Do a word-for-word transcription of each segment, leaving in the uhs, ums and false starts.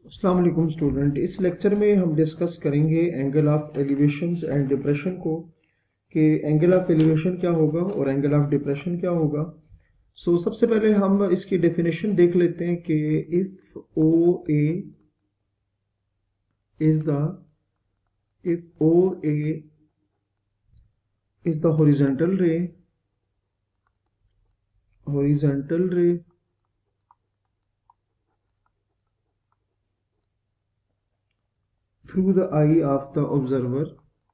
अस्सलाम वालेकुम स्टूडेंट। इस लेक्चर में हम डिस्कस करेंगे angle of elevations and depression को, कि एंगल ऑफ एलिवेशन क्या होगा और एंगल ऑफ डिप्रेशन क्या होगा। सो so, सबसे पहले हम इसकी डेफिनेशन देख लेते हैं कि if O A is the if O A is the horizontal ray horizontal ray through the eye of the observer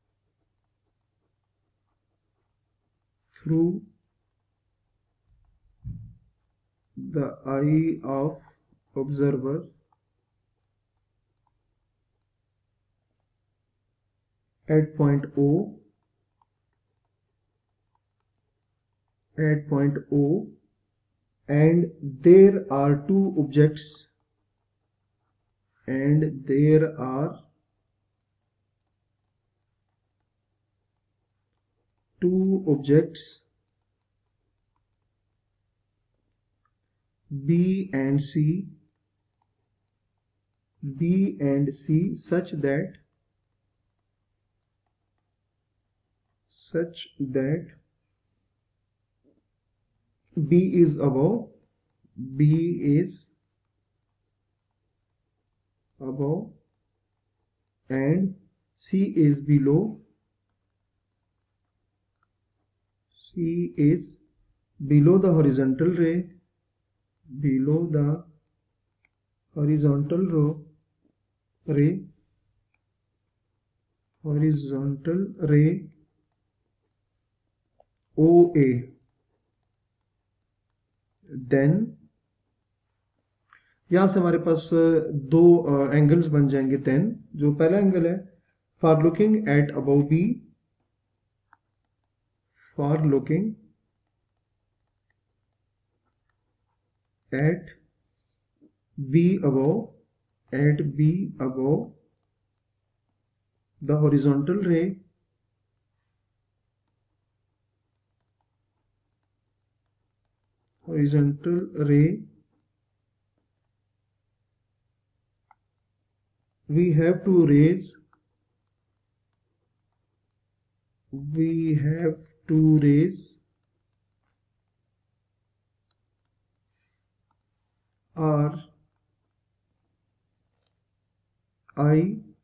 through the eye of observer at point O at point O and there are two objects and there are two objects B and C B and C such that such that B is above B is above and C is below C is below the horizontal ray below the horizontal row ray horizontal ray O A, then यहां से हमारे पास दो angles बन जाएंगे। Then जो पहला angle है, for looking at above B for looking at B above at B above the horizontal ray horizontal ray we have to raise we have to raise our eye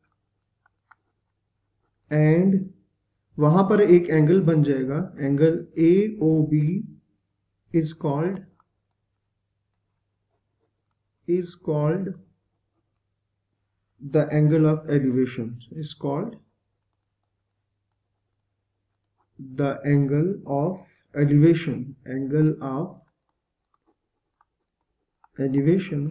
and वहां पर एक angle बन जाएगा। Angle A O B is called is called the angle of elevation is called the angle of elevation angle of elevation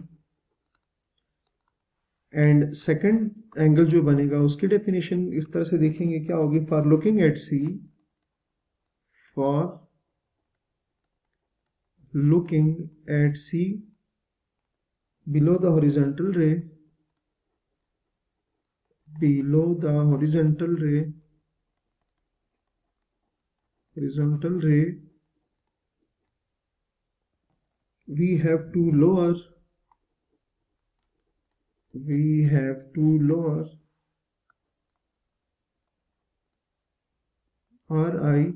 and second angle जो बनेगा उसकी definition इस तरह से देखेंगे, क्या होगी। For looking at C for looking at C below the horizontal ray below the horizontal ray horizontal ray we have to lower we have to lower our eye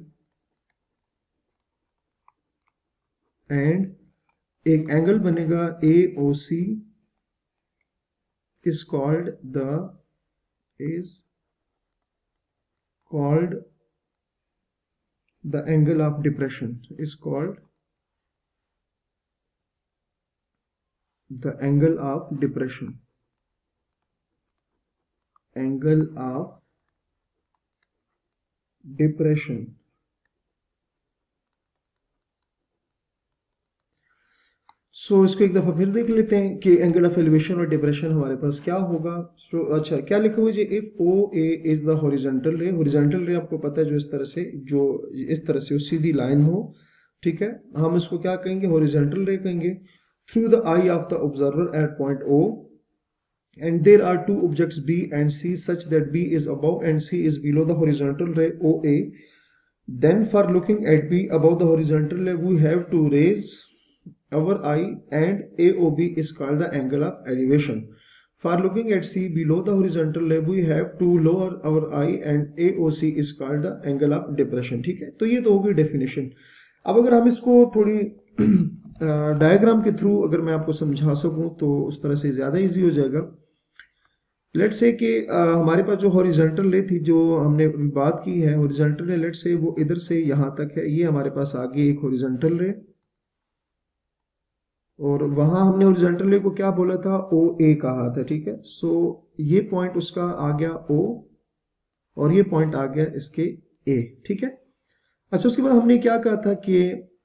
and एक एंगल बनेगा A O C is called the is called the angle of depression is called the angle of depression angle of depression so so, इसको एक दफा फिर देख लेते हैं कि एंगल ऑफ एलिवेशन और डिप्रेशन हमारे पास क्या होगा। सो so, अच्छा क्या लिखा हुआ है, if O A is the horizontal ray. Horizontal ray आपको पता है जो इस तरह से जो इस तरह से सीधी लाइन हो, ठीक है, हम इसको क्या कहेंगे, हॉरिजॉन्टल रे कहेंगे। Through the eye of the observer at point O and there are two objects B and C such that B is above and C is below the horizontal ray O A, then for looking at B above the horizontal ray we have to raise our eye and A O B is called the angle of elevation. For looking at C below the horizontal ले we have to lower our eye and A O C is called the angle of depression. ठीक है, तो ये तो होगी definition. अब अगर हम इसको थोड़ी डायग्राम के थ्रू अगर मैं आपको समझा सकूं तो उस तरह से ज्यादा इजी हो जाएगा। लेट्स से कि हमारे पास जो हॉरिजॉन्टल रे थी, जो हमने बात की है हॉरिजॉन्टल रे, लेट्स से वो इधर से यहां तक है, ये हमारे पास आगे एक हॉरिजॉन्टल रे, और वहां हमने हॉरिजॉन्टल रे को क्या बोला था, ओ ए कहा था। ठीक है, सो ये पॉइंट उसका आ गया ओ, और ये पॉइंट आ गया इसके ए। ठीक है, अच्छा उसके बाद हमने क्या कहा था कि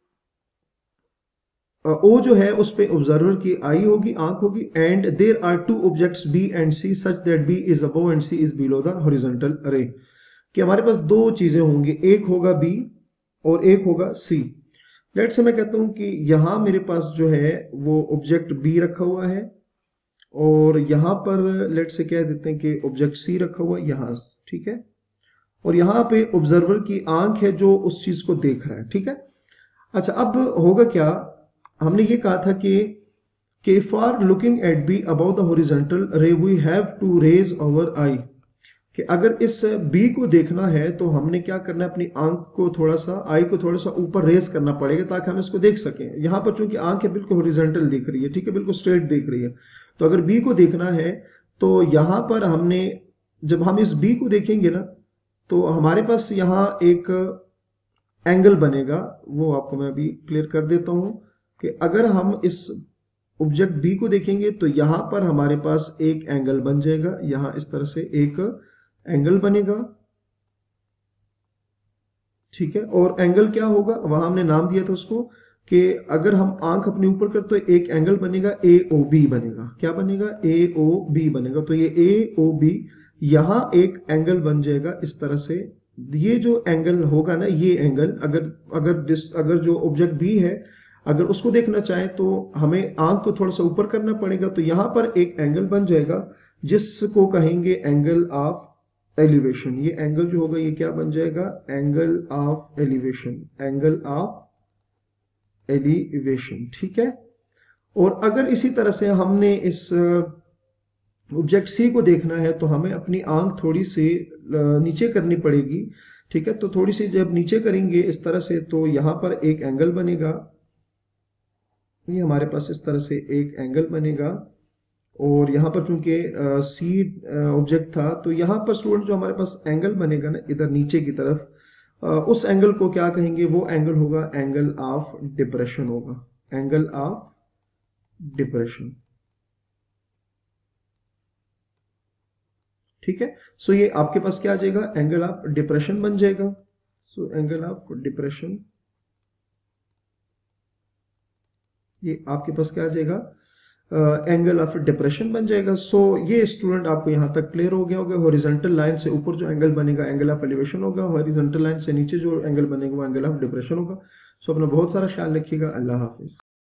ओ जो है उस पे ऑब्जर्वर की आई होगी, आंख होगी, and there are two objects B and C such that B is above and C is below the horizontal ray. कि हमारे पास दो चीजें होंगी, एक होगा बी और एक होगा सी। लेट्स से मैं कहता हूं कि यहां मेरे पास जो है वो ऑब्जेक्ट बी रखा हुआ है, और यहां पर लेट्स से कह देते हैं कि ऑब्जेक्ट सी रखा हुआ है यहां। ठीक है, और यहां पे ऑब्जर्वर की आंख है जो उस चीज को देख रहा है। ठीक है, अच्छा अब होगा क्या, हमने ये कहा था कि कि for looking at B above the horizontal ray we have to raise our eye. कि अगर इस बी को देखना है तो हमने क्या करना है, अपनी आंख को थोड़ा सा, आई को थोड़ा सा ऊपर रेज करना पड़ेगा ताकि हम इसको देख सकें। यहां पर चूंकि आंख है बिल्कुल हॉरिजॉन्टल दिख रही है, ठीक है, बिल्कुल स्ट्रेट दिख रही है, तो अगर बी को देखना है तो यहां पर हमने, जब हम इस बी को देखेंगे ना तो हमारे पास यहां एक एंगल बनेगा। वो आपको मैं अभी क्लियर कर देता हूं कि अगर हम इस ऑब्जेक्ट बी को देखेंगे तो यहां पर हमारे पास एक एंगल बन जाएगा, यहां इस तरह से एक एंगल बनेगा। ठीक है, और एंगल क्या होगा, वहां हमने नाम दिया था उसको कि अगर हम आंख अपने ऊपर कर तो एक एंगल बनेगा ए ओ बी बनेगा। क्या बनेगा, ए ओ बी बनेगा। तो ये ए ओ बी यहां एक एंगल बन जाएगा इस तरह से। ये जो एंगल होगा ना, ये एंगल अगर अगर अगर जो ऑब्जेक्ट बी है अगर उसको देखना चाहें तो हमें आंख को थोड़ा सा ऊपर करना पड़ेगा, तो यहां पर एक एंगल बन जाएगा जिसको कहेंगे एंगल ऑफ एलिवेशन। ये एंगल जो होगा ये क्या बन जाएगा, angle of elevation, angle of elevation. ठीक है, और अगर इसी तरह से हमने इस ऑब्जेक्ट सी को देखना है तो हमें अपनी आंख थोड़ी सी नीचे करनी पड़ेगी। ठीक है, तो थोड़ी सी जब नीचे करेंगे इस तरह से तो यहां पर एक एंगल बनेगा, ये हमारे पास इस तरह से एक एंगल बनेगा। और यहां पर चूंकि सी ऑब्जेक्ट था तो यहां पर स्टूडेंट जो हमारे पास एंगल बनेगा ना इधर नीचे की तरफ, आ, उस एंगल को क्या कहेंगे, वो एंगल होगा एंगल ऑफ डिप्रेशन होगा, एंगल ऑफ डिप्रेशन। ठीक है, सो ये आपके पास क्या आ जाएगा, एंगल ऑफ डिप्रेशन बन जाएगा। सो एंगल ऑफ डिप्रेशन ये आपके पास क्या आ जाएगा, एंगल ऑफ डिप्रेशन बन जाएगा। सो so, ये स्टूडेंट आपको यहां तक क्लियर हो गया होगा। हॉरिजॉन्टल लाइन से ऊपर जो एंगल बनेगा एंगल ऑफ एलिवेशन होगा, हॉरिजॉन्टल लाइन से नीचे जो एंगल बनेगा वो एंगल ऑफ डिप्रेशन होगा। सो so, अपना बहुत सारा ख्याल रखिएगा। अल्लाह हाफिज।